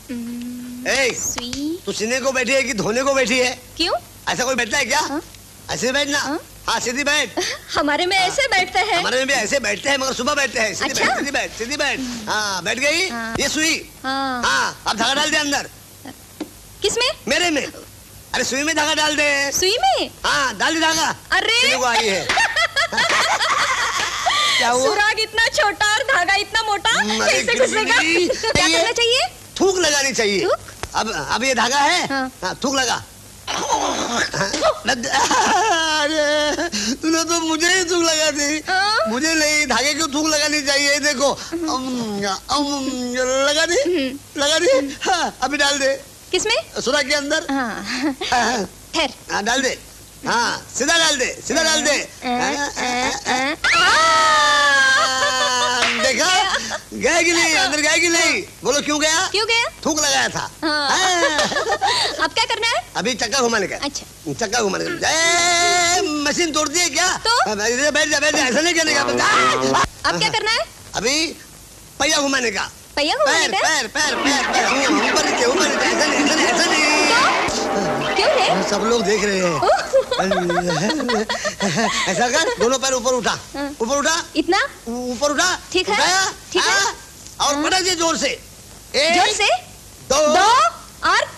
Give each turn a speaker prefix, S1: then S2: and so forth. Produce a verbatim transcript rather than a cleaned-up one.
S1: ए, तू सीने को बैठी है कि धोने को बैठी है?
S2: क्यों?
S1: ऐसा कोई बैठता है क्या? हा? ऐसे बैठना। हाँ, हाँ सीधी बैठ।
S2: हमारे में हाँ। ऐसे बैठते हैं।
S1: हमारे में भी ऐसे बैठते हैं मगर सुबह बैठते हैं। सीधी
S2: अच्छा?
S1: बैठ, सीधी बैठ, सीधी बैठ। हाँ बैठ गई। हाँ। ये सुई। हाँ। हाँ अब धागा डाल दे अंदर।
S2: किसमें?
S1: मेरे में। अरे सुई में धागा डाल दे।
S2: सुई में?
S1: हाँ डाल दे धागा।
S2: अरे
S1: को आई है। क्या हुआ?
S2: सुराग इतना छोटा और धागा इतना मोटा कैसे घुसेगा? क्या करना चाहिए?
S1: थूक लगानी चाहिए।
S2: थूक?
S1: अब अब ये धागा है। हाँ, हाँ थूक लगा। अरे तूने तो मुझे ही थूक लगा दी। मुझे नहीं, धागे को थूक लगानी चाहिए। देखो अम, अम, लगा दी लगा दी। हाँ अभी डाल दे।
S2: किसमें?
S1: सुराग के अंदर।
S2: हाँ
S1: ठहर। हाँ डाल दे। हाँ सीधा डाल दे, सीधा डाल दे। देखा गया कि नहीं? अंदर गया कि नहीं? बोलो क्यों गया?
S2: क्यों गया?
S1: थूक लगाया था।
S2: हाँ। अब क्या करना है?
S1: अभी चक्का घुमाने का।
S2: अच्छा
S1: चक्का घुमाने का। मशीन तोड़ दी है क्या?
S2: तो
S1: बैठ जा बैठ जा, ऐसा नहीं करने का।
S2: अब क्या करना है?
S1: अभी पहिया घुमाने का।
S2: पहिया घुमाने का?
S1: पैर पैर पैर पैर ऊपर नीचे ऊपर नीचे, ऐसा नहीं ऐसा नहीं ऐसा नहीं।
S2: क्यों है?
S1: सब लोग देख रहे हैं। ऐसा कर, दोनों पैर ऊपर उठा, ऊपर उठा,
S2: इतना
S1: ऊपर उठा।
S2: ठीक है, ठीक है।
S1: और पटक दे जोर से।
S2: जोर से
S1: दो,
S2: दो और